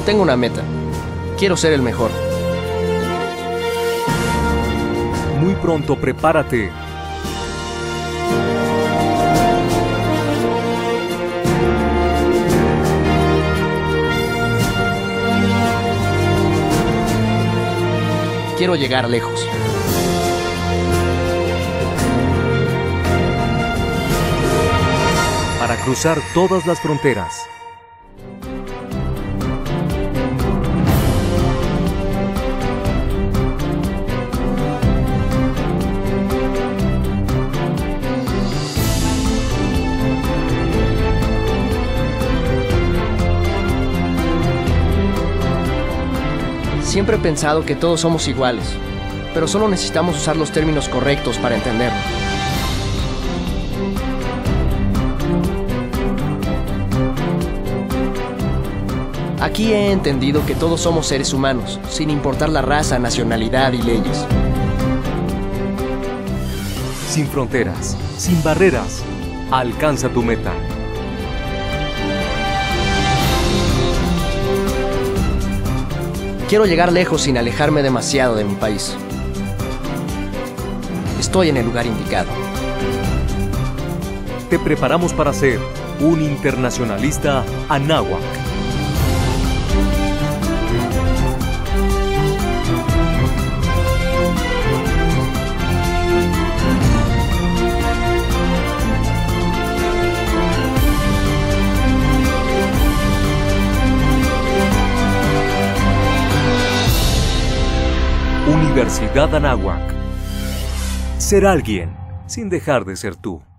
Tengo una meta. Quiero ser el mejor. Muy pronto prepárate. Quiero llegar lejos. Para cruzar todas las fronteras. Siempre he pensado que todos somos iguales, pero solo necesitamos usar los términos correctos para entenderlo. Aquí he entendido que todos somos seres humanos, sin importar la raza, nacionalidad y leyes. Sin fronteras, sin barreras, alcanza tu meta. Quiero llegar lejos sin alejarme demasiado de mi país. Estoy en el lugar indicado. Te preparamos para ser un internacionalista anáhuac. Universidad Anáhuac. Ser alguien sin dejar de ser tú.